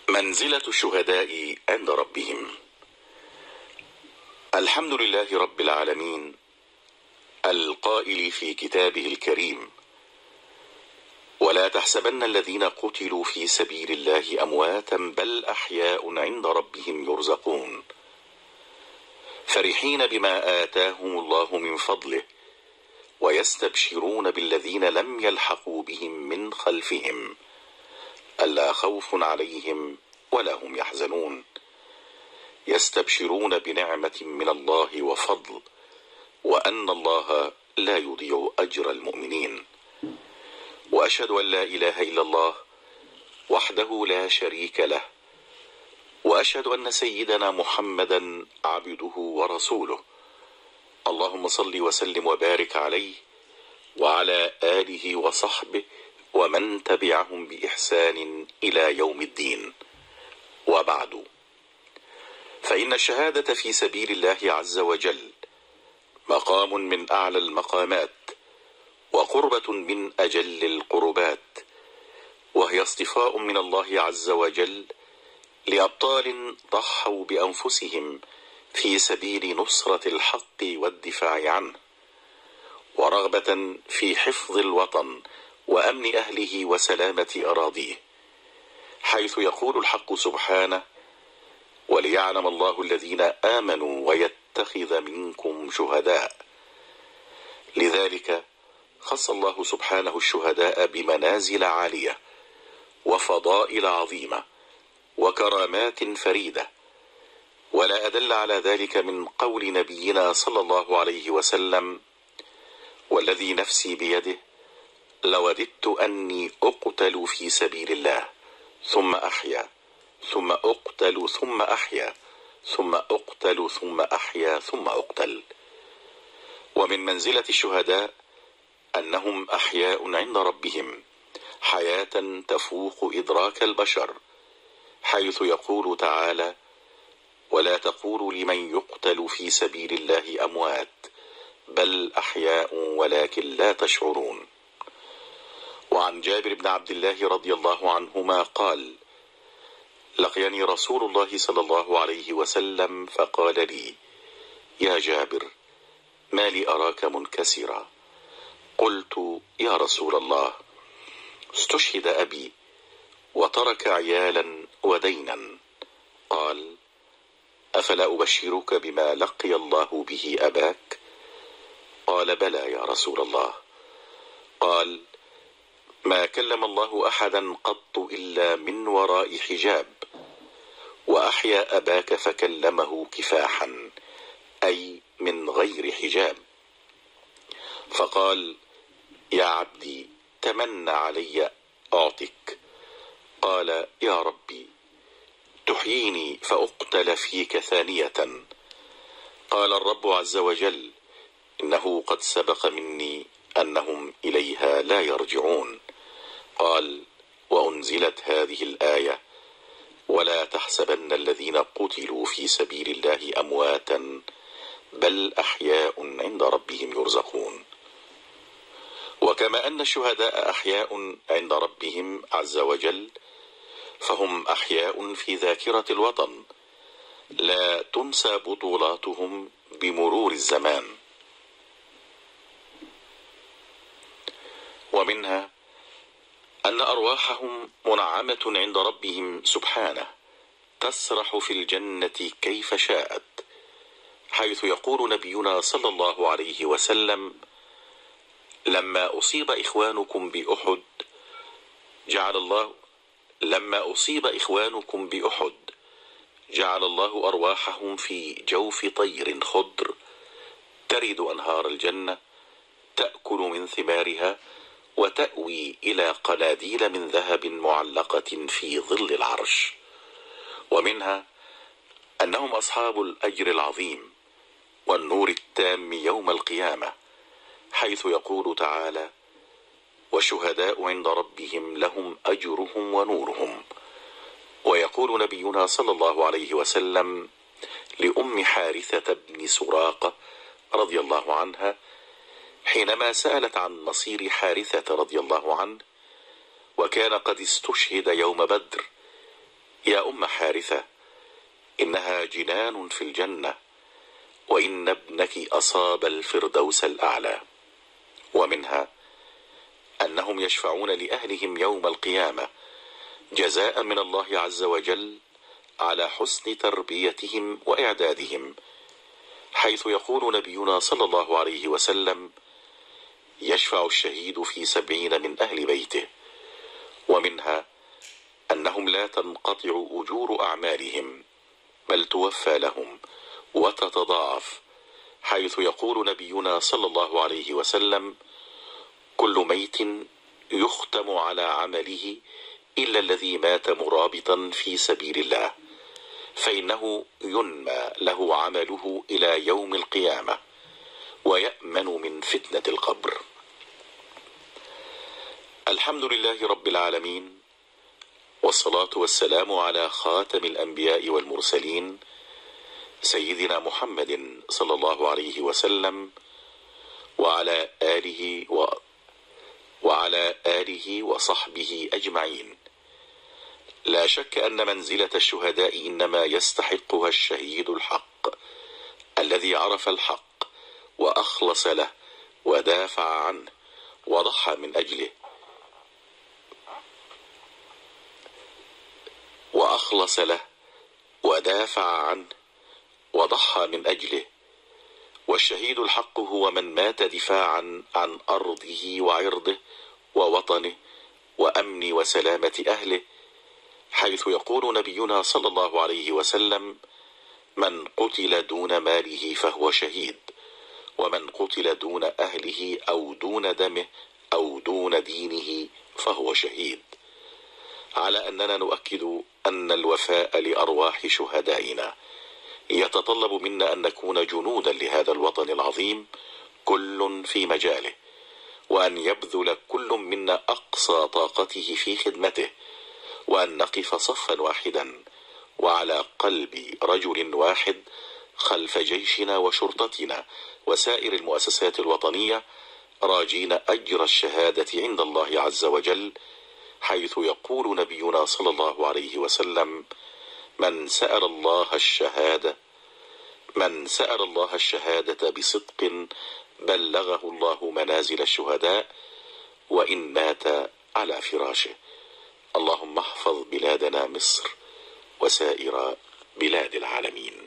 منزلة الشهداء عند ربهم. الحمد لله رب العالمين القائل في كتابه الكريم: ولا تحسبن الذين قتلوا في سبيل الله أمواتا بل أحياء عند ربهم يرزقون فرحين بما آتاهم الله من فضله ويستبشرون بالذين لم يلحقوا بهم من خلفهم ألا خوف عليهم ولا هم يحزنون يستبشرون بنعمة من الله وفضل وأن الله لا يضيع أجر المؤمنين. وأشهد أن لا إله إلا الله وحده لا شريك له، وأشهد أن سيدنا محمدا عبده ورسوله. اللهم صل وسلم وبارك عليه وعلى آله وصحبه ومن تبعهم بإحسان إلى يوم الدين. وبعد، فإن الشهادة في سبيل الله عز وجل مقام من أعلى المقامات وقربة من أجل القربات، وهي اصطفاء من الله عز وجل لأبطال ضحوا بأنفسهم في سبيل نصرة الحق والدفاع عنه، ورغبة في حفظ الوطن وأمن أهله وسلامة أراضيه، حيث يقول الحق سبحانه: وليعلم الله الذين آمنوا ويتخذ منكم شهداء. لذلك خص الله سبحانه الشهداء بمنازل عالية وفضائل عظيمة وكرامات فريدة، ولا أدل على ذلك من قول نبينا صلى الله عليه وسلم: والذي نفسي بيده لوددت أني أقتل في سبيل الله ثم أحيا ثم أقتل ثم أحيا ثم أقتل ثم أحيا ثم أقتل. ومن منزلة الشهداء أنهم أحياء عند ربهم حياة تفوق إدراك البشر، حيث يقول تعالى: ولا تقولوا لمن يقتل في سبيل الله أموات بل أحياء ولكن لا تشعرون. وعن جابر بن عبد الله رضي الله عنهما قال: لقيني رسول الله صلى الله عليه وسلم فقال لي: يا جابر، ما لي أراك منكسرا؟ قلت: يا رسول الله، استشهد أبي وترك عيالا ودينا. قال: أفلا أبشرك بما لقي الله به أباك؟ قال: بلى يا رسول الله. قال: ما كلم الله أحدا قط إلا من وراء حجاب، وأحيا أباك فكلمه كفاحا، أي من غير حجاب. فقال: يا عبدي، تمنى علي أعطك. قال: يا ربي، تحييني فأقتل فيك ثانية. قال الرب عز وجل: إنه قد سبق مني أنهم إليها لا يرجعون. قال: وأنزلت هذه الآية: ولا تحسبن الذين قتلوا في سبيل الله أمواتا بل أحياء عند ربهم يرزقون. وكما أن الشهداء أحياء عند ربهم عز وجل، فهم أحياء في ذاكرة الوطن لا تنسى بطولاتهم بمرور الزمان. ومنها أن أرواحهم منعمة عند ربهم سبحانه تسرح في الجنة كيف شاءت، حيث يقول نبينا صلى الله عليه وسلم: لما أصيب إخوانكم بأحد جعل الله أرواحهم في جوف طير خضر ترد أنهار الجنة تأكل من ثمارها وتأوي إلى قناديل من ذهب معلقة في ظل العرش. ومنها أنهم أصحاب الأجر العظيم والنور التام يوم القيامة، حيث يقول تعالى: والشهداء عند ربهم لهم أجرهم ونورهم. ويقول نبينا صلى الله عليه وسلم لأم حارثة بن سراقة رضي الله عنها حينما سألت عن مصير حارثة رضي الله عنه، وكان قد استشهد يوم بدر: يا أم حارثة، إنها جنان في الجنة، وإن ابنك أصاب الفردوس الأعلى. ومنها أنهم يشفعون لأهلهم يوم القيامة جزاء من الله عز وجل على حسن تربيتهم وإعدادهم، حيث يقول نبينا صلى الله عليه وسلم: يشفع الشهيد في 70 من أهل بيته. ومنها أنهم لا تنقطع أجور أعمالهم، بل توفى لهم وتتضاعف، حيث يقول نبينا صلى الله عليه وسلم: كل ميت يختم على عمله إلا الذي مات مرابطا في سبيل الله، فإنه ينمى له عمله إلى يوم القيامة، ويأمن من فتنة القبر. الحمد لله رب العالمين، والصلاة والسلام على خاتم الأنبياء والمرسلين، سيدنا محمد صلى الله عليه وسلم، وعلى آله وصحبه أجمعين. لا شك أن منزلة الشهداء إنما يستحقها الشهيد الحق، الذي عرف الحق وأخلص له ودافع عنه وضحى من أجله، والشهيد الحق هو من مات دفاعا عن أرضه وعرضه ووطنه وأمن وسلامة أهله، حيث يقول نبينا صلى الله عليه وسلم: من قتل دون ماله فهو شهيد، ومن قتل دون أهله أو دون دمه أو دون دينه فهو شهيد. على أننا نؤكد أن الوفاء لأرواح شهدائنا يتطلب منا أن نكون جنودا لهذا الوطن العظيم، كل في مجاله، وأن يبذل كل منا أقصى طاقته في خدمته، وأن نقف صفا واحدا وعلى قلب رجل واحد خلف جيشنا وشرطتنا وسائر المؤسسات الوطنية، راجين أجر الشهادة عند الله عز وجل، حيث يقول نبينا صلى الله عليه وسلم: من سأل الله الشهادة بصدق بلغه الله منازل الشهداء وإن مات على فراشه. اللهم احفظ بلادنا مصر وسائر بلاد العالمين.